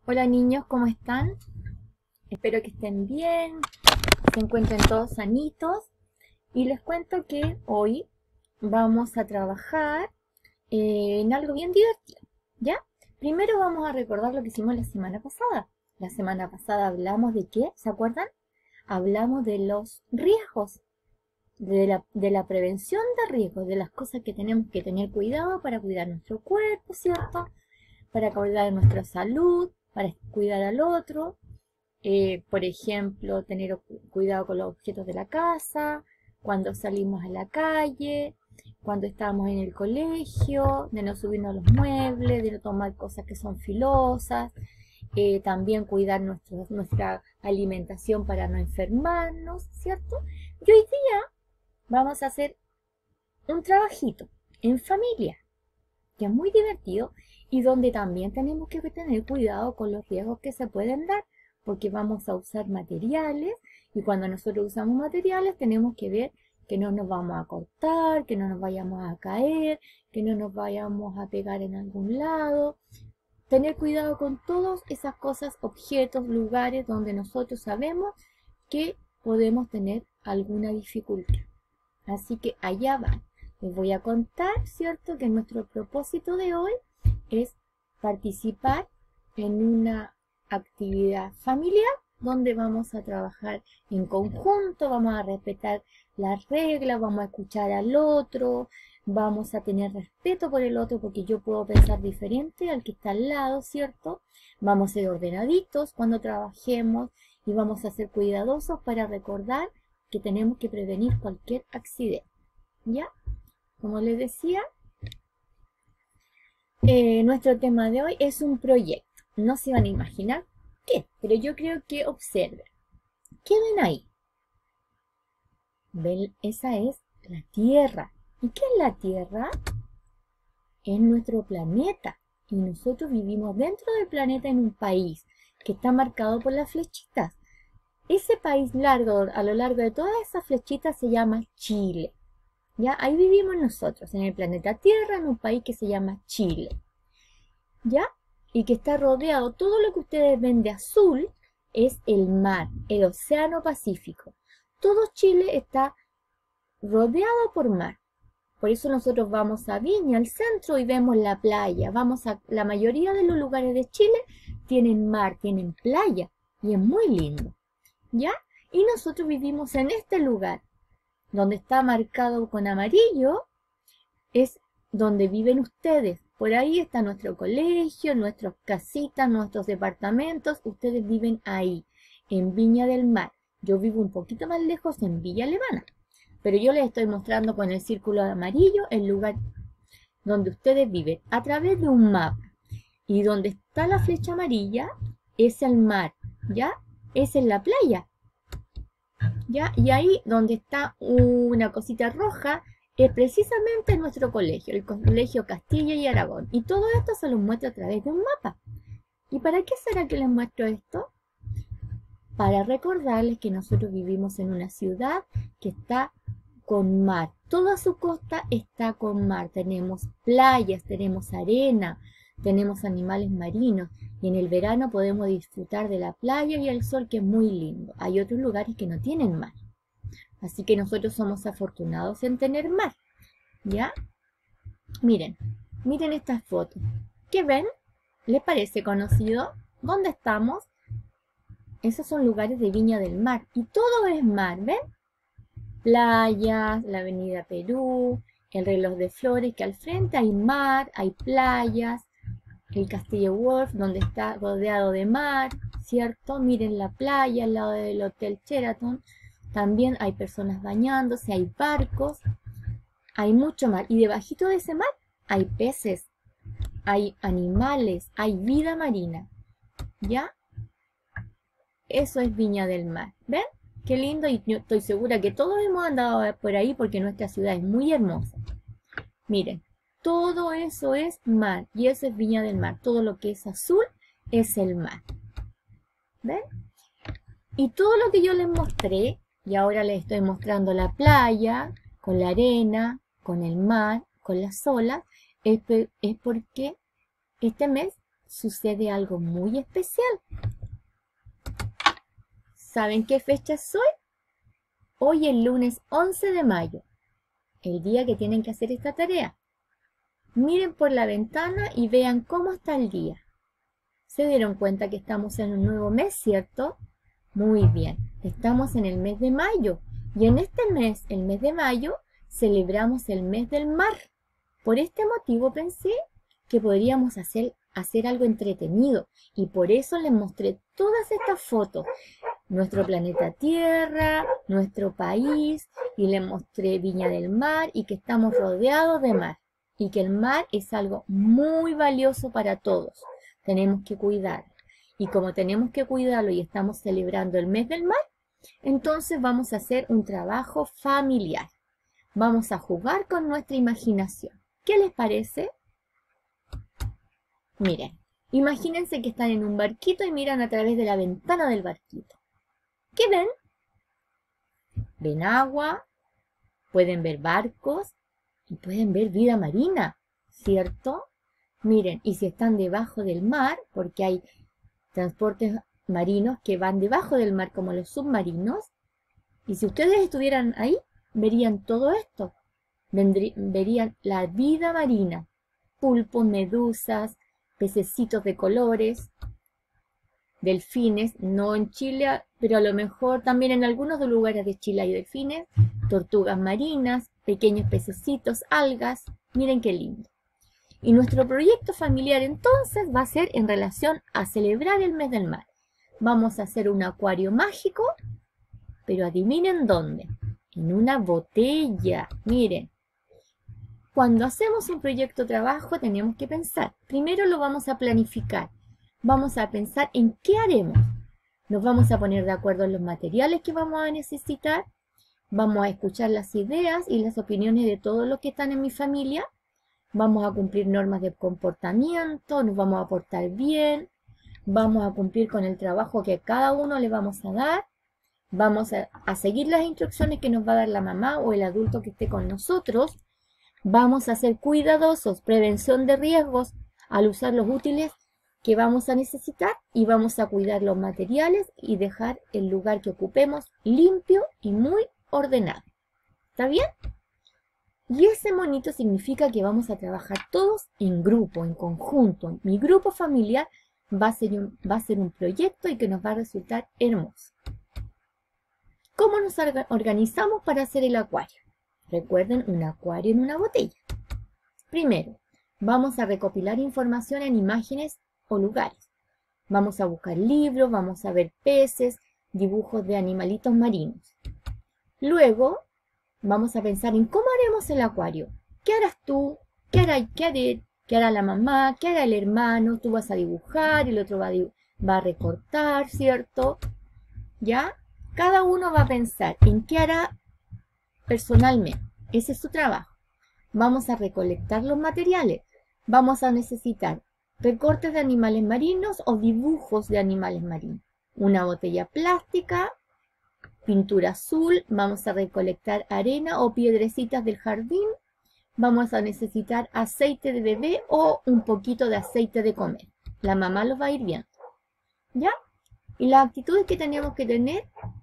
Hola niños, ¿cómo están? Espero que estén bien, se encuentren todos sanitos. Y les cuento que hoy vamos a trabajar en algo bien divertido, ¿ya? Primero vamos a recordar lo que hicimos la semana pasada. La semana pasada hablamos de ¿qué? ¿Se acuerdan? Hablamos de los riesgos, de la prevención de riesgos, de las cosas que tenemos que tener cuidado para cuidar nuestro cuerpo, ¿cierto? Para cuidar de nuestra salud, para cuidar al otro. Por ejemplo, tener cuidado con los objetos de la casa, cuando salimos a la calle, cuando estamos en el colegio, de no subirnos a los muebles, de no tomar cosas que son filosas, también cuidar nuestra alimentación para no enfermarnos, ¿cierto? Y hoy día vamos a hacer un trabajito en familia, que es muy divertido y donde también tenemos que tener cuidado con los riesgos que se pueden dar, porque vamos a usar materiales y cuando nosotros usamos materiales tenemos que ver que no nos vamos a cortar, que no nos vayamos a caer, que no nos vayamos a pegar en algún lado. Tener cuidado con todas esas cosas, objetos, lugares donde nosotros sabemos que podemos tener alguna dificultad. Así que allá van. Les voy a contar, ¿cierto? Que nuestro propósito de hoy es participar en una actividad familiar donde vamos a trabajar en conjunto, vamos a respetar las reglas, vamos a escuchar al otro, vamos a tener respeto por el otro porque yo puedo pensar diferente al que está al lado, ¿cierto? Vamos a ser ordenaditos cuando trabajemos y vamos a ser cuidadosos para recordar que tenemos que prevenir cualquier accidente, ¿ya? Como les decía, nuestro tema de hoy es un proyecto. No se van a imaginar qué, pero yo creo que observen. ¿Qué ven ahí? ¿Ven? Esa es la Tierra. ¿Y qué es la Tierra? Es nuestro planeta. Y nosotros vivimos dentro del planeta en un país que está marcado por las flechitas. Ese país largo, a lo largo de todas esas flechitas, se llama Chile. ¿Ya? Ahí vivimos nosotros, en el planeta Tierra, en un país que se llama Chile. ¿Ya? Y que está rodeado, todo lo que ustedes ven de azul es el mar, el océano Pacífico. Todo Chile está rodeado por mar. Por eso nosotros vamos a Viña, al centro, y vemos la playa. La mayoría de los lugares de Chile tienen mar, tienen playa, y es muy lindo. ¿Ya? Y nosotros vivimos en este lugar, donde está marcado con amarillo, es donde viven ustedes. Por ahí está nuestro colegio, nuestras casitas, nuestros departamentos. Ustedes viven ahí, en Viña del Mar. Yo vivo un poquito más lejos, en Villa Alemana. Pero yo les estoy mostrando con el círculo amarillo el lugar donde ustedes viven, a través de un mapa. Y donde está la flecha amarilla es el mar, ¿ya? Es en la playa, ¿ya? Y ahí donde está una cosita roja es precisamente nuestro colegio, el Colegio Castilla y Aragón. Y todo esto se los muestro a través de un mapa. ¿Y para qué será que les muestro esto? Para recordarles que nosotros vivimos en una ciudad que está con mar. Toda su costa está con mar. Tenemos playas, tenemos arena, tenemos animales marinos. Y en el verano podemos disfrutar de la playa y el sol, que es muy lindo. Hay otros lugares que no tienen mar. Así que nosotros somos afortunados en tener mar, ¿ya? Miren, miren estas fotos. ¿Qué ven? ¿Les parece conocido? ¿Dónde estamos? Esos son lugares de Viña del Mar. Y todo es mar, ¿ven? Playas, la avenida Perú, el reloj de flores, que al frente hay mar, hay playas. El Castillo Wolf, donde está rodeado de mar, ¿cierto? Miren la playa al lado del Hotel Sheraton. También hay personas bañándose, hay barcos, hay mucho mar. Y debajito de ese mar hay peces, hay animales, hay vida marina. ¿Ya? Eso es Viña del Mar. ¿Ven? Qué lindo, y yo estoy segura que todos hemos andado por ahí porque nuestra ciudad es muy hermosa. Miren, todo eso es mar y eso es Viña del Mar. Todo lo que es azul es el mar. ¿Ven? Y todo lo que yo les mostré, y ahora les estoy mostrando la playa, con la arena, con el mar, con las olas, es porque este mes sucede algo muy especial. ¿Saben qué fecha es hoy? Hoy es lunes 11 de mayo, el día que tienen que hacer esta tarea. Miren por la ventana y vean cómo está el día. ¿Se dieron cuenta que estamos en un nuevo mes, cierto? Muy bien, estamos en el mes de mayo. Y en este mes, el mes de mayo, celebramos el mes del mar. Por este motivo pensé que podríamos hacer algo entretenido. Y por eso les mostré todas estas fotos. Nuestro planeta Tierra, nuestro país, y les mostré Viña del Mar y que estamos rodeados de mar. Y que el mar es algo muy valioso para todos. Tenemos que cuidarlo. Y como tenemos que cuidarlo y estamos celebrando el mes del mar, entonces vamos a hacer un trabajo familiar. Vamos a jugar con nuestra imaginación. ¿Qué les parece? Miren, imagínense que están en un barquito y miran a través de la ventana del barquito. ¿Qué ven? Ven agua, pueden ver barcos y pueden ver vida marina, ¿cierto? Miren, y si están debajo del mar, porque hay transportes marinos que van debajo del mar como los submarinos, y si ustedes estuvieran ahí, verían todo esto. Verían la vida marina, pulpos, medusas, pececitos de colores, delfines, no en Chile, pero a lo mejor también en algunos lugares de Chile hay delfines, tortugas marinas, pequeños pececitos, algas. Miren qué lindo. Y nuestro proyecto familiar entonces va a ser en relación a celebrar el mes del mar. Vamos a hacer un acuario mágico, pero adivinen dónde. En una botella. Miren. Cuando hacemos un proyecto de trabajo tenemos que pensar. Primero lo vamos a planificar. Vamos a pensar en qué haremos. Nos vamos a poner de acuerdo en los materiales que vamos a necesitar. Vamos a escuchar las ideas y las opiniones de todos los que están en mi familia. Vamos a cumplir normas de comportamiento, nos vamos a portar bien, vamos a cumplir con el trabajo que cada uno le vamos a dar, vamos a seguir las instrucciones que nos va a dar la mamá o el adulto que esté con nosotros, vamos a ser cuidadosos, prevención de riesgos al usar los útiles que vamos a necesitar y vamos a cuidar los materiales y dejar el lugar que ocupemos limpio y muy ordenado. ¿Está bien? Y ese monito significa que vamos a trabajar todos en grupo, en conjunto. Mi grupo familiar va a ser un proyecto y que nos va a resultar hermoso. ¿Cómo nos organizamos para hacer el acuario? Recuerden, un acuario en una botella. Primero, vamos a recopilar información en imágenes o lugares. Vamos a buscar libros, vamos a ver peces, dibujos de animalitos marinos. Luego, vamos a pensar en cómo haremos el acuario. ¿Qué harás tú? ¿Qué hará la mamá? ¿Qué hará el hermano? Tú vas a dibujar, el otro va a recortar, ¿cierto? ¿Ya? Cada uno va a pensar en qué hará personalmente. Ese es su trabajo. Vamos a recolectar los materiales. Vamos a necesitar recortes de animales marinos o dibujos de animales marinos. Una botella plástica, pintura azul, vamos a recolectar arena o piedrecitas del jardín, vamos a necesitar aceite de bebé o un poquito de aceite de comer. La mamá los va a ir viendo, ¿ya? Y las actitudes que tenemos que tener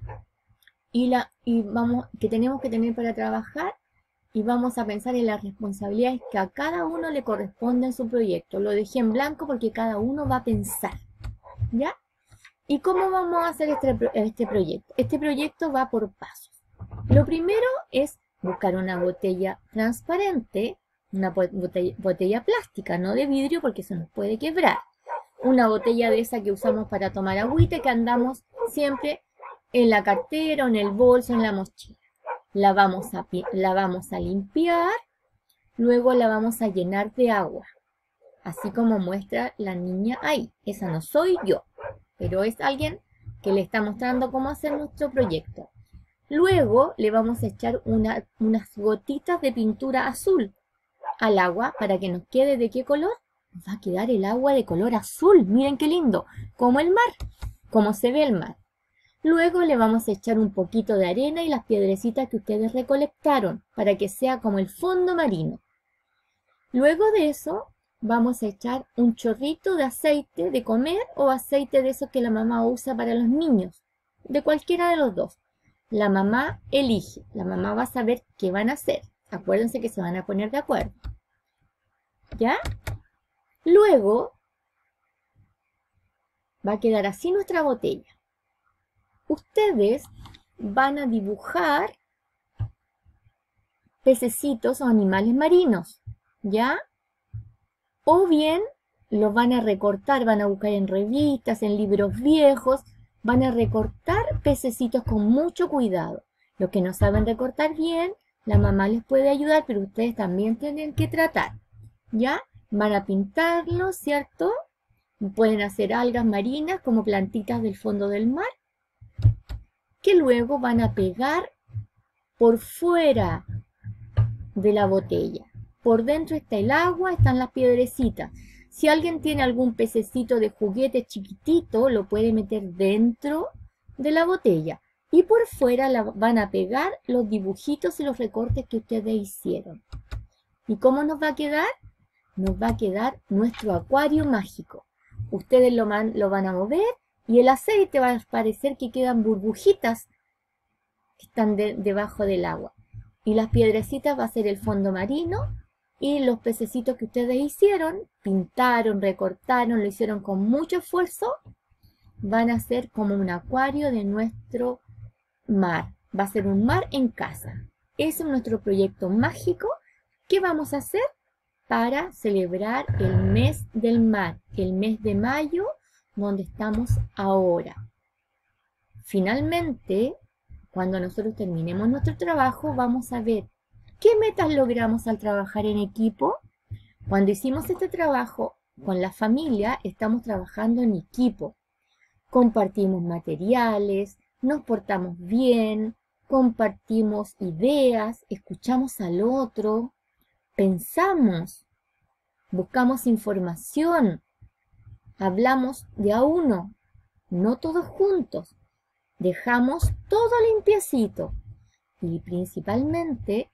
que tenemos que tener para trabajar, y vamos a pensar en las responsabilidades que a cada uno le corresponde en su proyecto. Lo dejé en blanco porque cada uno va a pensar, ¿ya? ¿Y cómo vamos a hacer este proyecto? Este proyecto va por pasos. Lo primero es buscar una botella transparente, una botella plástica, no de vidrio porque eso nos puede quebrar. Una botella de esa que usamos para tomar agüita, que andamos siempre en la cartera, o en el bolso, en la mochila. La vamos a limpiar, luego la vamos a llenar de agua, así como muestra la niña ahí. Esa no soy yo, pero es alguien que le está mostrando cómo hacer nuestro proyecto. Luego le vamos a echar unas gotitas de pintura azul al agua para que nos quede ¿de qué color? Nos va a quedar el agua de color azul. Miren qué lindo, como el mar, como se ve el mar. Luego le vamos a echar un poquito de arena y las piedrecitas que ustedes recolectaron para que sea como el fondo marino. Luego de eso vamos a echar un chorrito de aceite de comer o aceite de eso que la mamá usa para los niños, de cualquiera de los dos. La mamá elige, la mamá va a saber qué van a hacer. Acuérdense que se van a poner de acuerdo. ¿Ya? Luego va a quedar así nuestra botella. Ustedes van a dibujar pececitos o animales marinos, ¿ya? O bien los van a recortar, van a buscar en revistas, en libros viejos, van a recortar pececitos con mucho cuidado. Los que no saben recortar bien, la mamá les puede ayudar, pero ustedes también tienen que tratar, ¿ya? Van a pintarlos, ¿cierto? Pueden hacer algas marinas como plantitas del fondo del mar, que luego van a pegar por fuera de la botella. Por dentro está el agua, están las piedrecitas. Si alguien tiene algún pececito de juguete chiquitito, lo puede meter dentro de la botella. Y por fuera van a pegar los dibujitos y los recortes que ustedes hicieron. ¿Y cómo nos va a quedar? Nos va a quedar nuestro acuario mágico. Ustedes lo van a mover y el aceite va a parecer que quedan burbujitas que están debajo del agua. Y las piedrecitas va a ser el fondo marino y los pececitos que ustedes hicieron, pintaron, recortaron, lo hicieron con mucho esfuerzo, van a ser como un acuario de nuestro mar. Va a ser un mar en casa. Ese es nuestro proyecto mágico que vamos a hacer para celebrar el mes del mar, el mes de mayo, donde estamos ahora. Finalmente, cuando nosotros terminemos nuestro trabajo, vamos a ver qué metas logramos al trabajar en equipo. Cuando hicimos este trabajo con la familia, estamos trabajando en equipo. Compartimos materiales, nos portamos bien, compartimos ideas, escuchamos al otro, pensamos, buscamos información, hablamos de a uno, no todos juntos. Dejamos todo limpiecito y principalmente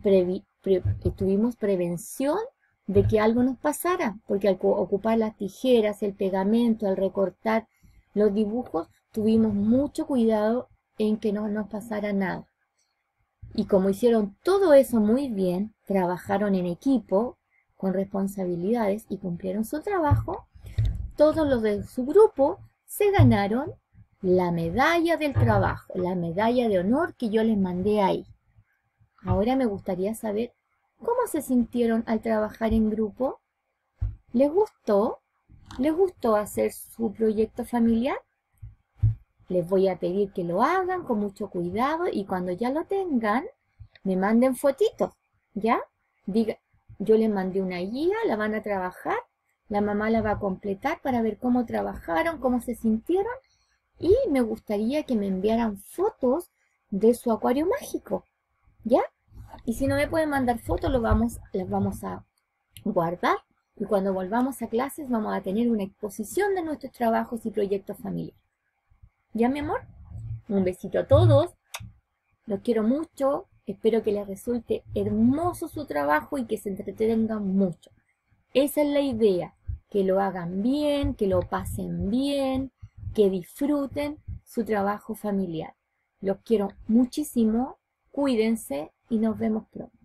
tuvimos prevención de que algo nos pasara, porque al ocupar las tijeras, el pegamento, al recortar los dibujos, tuvimos mucho cuidado en que no nos pasara nada. Y como hicieron todo eso muy bien, trabajaron en equipo, con responsabilidades y cumplieron su trabajo, todos los de su grupo se ganaron la medalla del trabajo, la medalla de honor que yo les mandé ahí. Ahora me gustaría saber cómo se sintieron al trabajar en grupo. ¿Les gustó? ¿Les gustó hacer su proyecto familiar? Les voy a pedir que lo hagan con mucho cuidado y cuando ya lo tengan, me manden fotitos, ¿ya? Yo les mandé una guía, la van a trabajar, la mamá la va a completar para ver cómo trabajaron, cómo se sintieron. Y me gustaría que me enviaran fotos de su acuario mágico, ¿ya? Y si no me pueden mandar fotos, las vamos a guardar. Y cuando volvamos a clases vamos a tener una exposición de nuestros trabajos y proyectos familiares. ¿Ya, mi amor? Un besito a todos. Los quiero mucho. Espero que les resulte hermoso su trabajo y que se entretengan mucho. Esa es la idea. Que lo hagan bien, que lo pasen bien, que disfruten su trabajo familiar. Los quiero muchísimo, cuídense y nos vemos pronto.